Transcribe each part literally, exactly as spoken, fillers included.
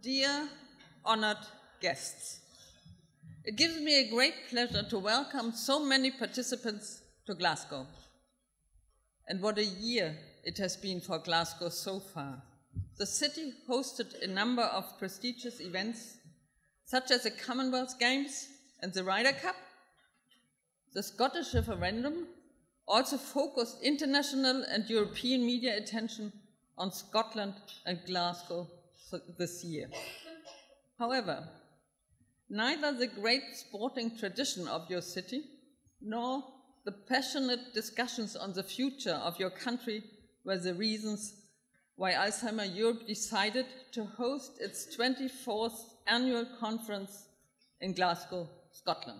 Dear honored guests, it gives me a great pleasure to welcome so many participants to Glasgow. And what a year it has been for Glasgow so far. The city hosted a number of prestigious events, such as the Commonwealth Games and the Ryder Cup. The Scottish referendum also focused international and European media attention on Scotland and Glasgow this year. However, neither the great sporting tradition of your city nor the passionate discussions on the future of your country were the reasons why Alzheimer Europe decided to host its twenty-fourth annual conference in Glasgow, Scotland.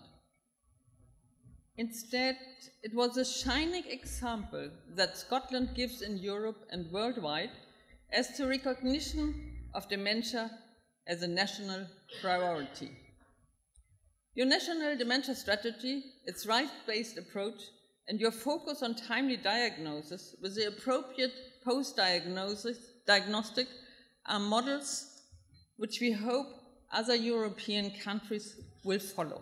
Instead, it was a shining example that Scotland gives in Europe and worldwide as to recognition of dementia as a national priority. Your national dementia strategy, its right-based approach, and your focus on timely diagnosis with the appropriate post-diagnosis diagnostic are models which we hope other European countries will follow.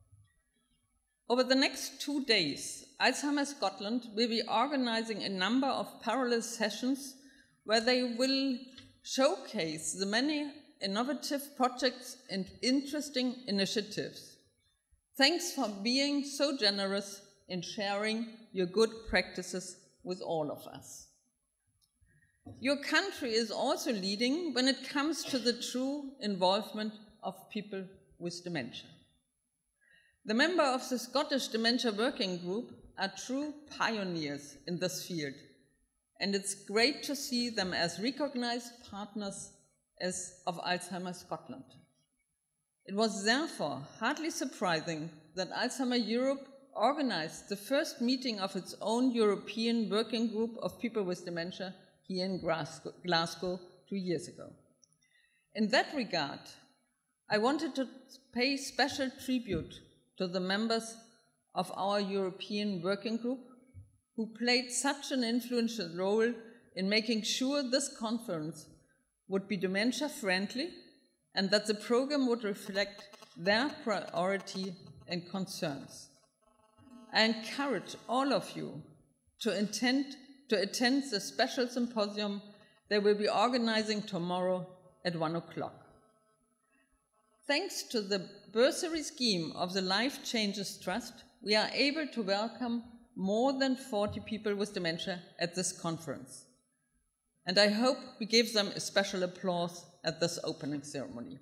Over the next two days, Alzheimer Scotland will be organizing a number of parallel sessions where they will showcase the many innovative projects and interesting initiatives. Thanks for being so generous in sharing your good practices with all of us. Your country is also leading when it comes to the true involvement of people with dementia. The members of the Scottish Dementia Working Group are true pioneers in this field, and it's great to see them as recognized partners as of Alzheimer Scotland. It was therefore hardly surprising that Alzheimer Europe organized the first meeting of its own European Working Group of People with Dementia here in Glasgow two years ago. In that regard, I wanted to pay special tribute to the members of our European Working Group who played such an influential role in making sure this conference would be dementia-friendly and that the program would reflect their priority and concerns. I encourage all of you to attend, to attend the special symposium they will be organizing tomorrow at one o'clock. Thanks to the bursary scheme of the Life Changes Trust, we are able to welcome more than forty people with dementia at this conference. And I hope we give them a special applause at this opening ceremony.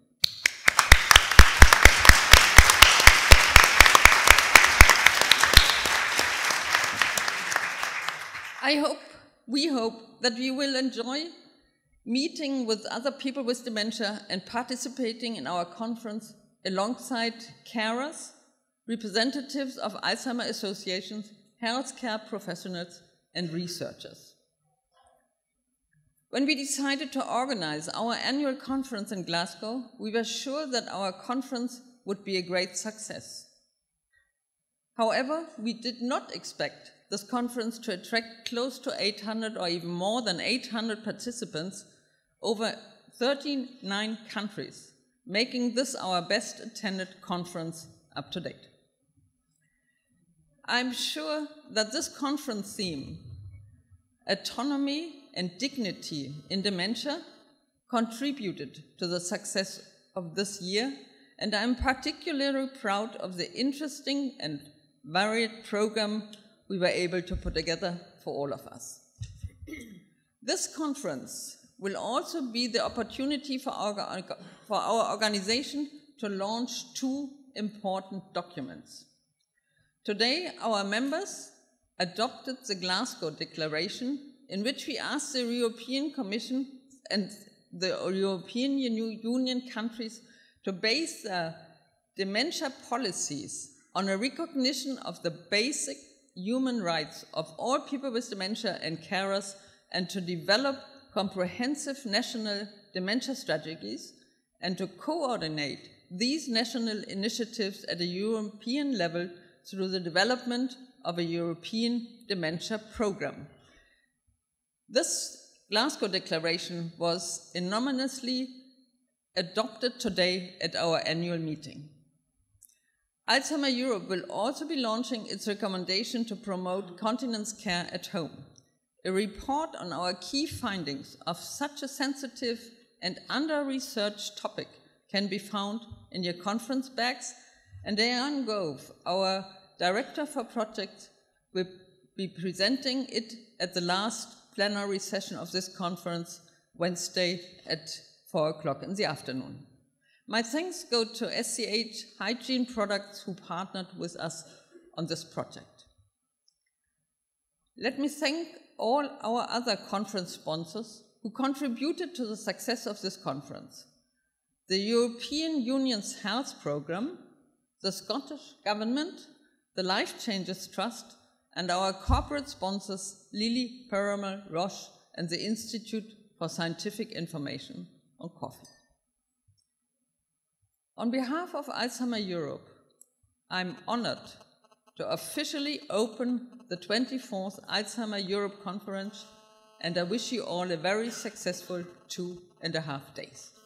I hope, we hope that we will enjoy meeting with other people with dementia and participating in our conference alongside carers, representatives of Alzheimer associations, healthcare professionals, and researchers. When we decided to organize our annual conference in Glasgow, we were sure that our conference would be a great success. However, we did not expect this conference to attract close to eight hundred or even more than eight hundred participants over thirty-nine countries, making this our best attended conference up to date. I'm sure that this conference theme, autonomy and dignity in dementia, contributed to the success of this year, and I'm particularly proud of the interesting and varied program we were able to put together for all of us. This conference will also be the opportunity for our, for our organization to launch two important documents. Today, our members adopted the Glasgow Declaration, in which we asked the European Commission and the European Union countries to base their dementia policies on a recognition of the basic human rights of all people with dementia and carers, and to develop comprehensive national dementia strategies and to coordinate these national initiatives at a European level through the development of a European dementia program. This Glasgow Declaration was enormously adopted today at our annual meeting. Alzheimer Europe will also be launching its recommendation to promote continence care at home. A report on our key findings of such a sensitive and under-researched topic can be found in your conference bags, and Diane Gove, our Director for Projects, will be presenting it at the last plenary session of this conference, Wednesday at four o'clock in the afternoon. My thanks go to S C H Hygiene Products, who partnered with us on this project. Let me thank all our other conference sponsors who contributed to the success of this conference: the European Union's Health Programme, the Scottish Government, the Life Changes Trust, and our corporate sponsors Lilly, Piramal, Roche, and the Institute for Scientific Information on Coffee. On behalf of Alzheimer Europe, I'm honored to officially open the twenty-fourth Alzheimer Europe Conference, and I wish you all a very successful two and a half days.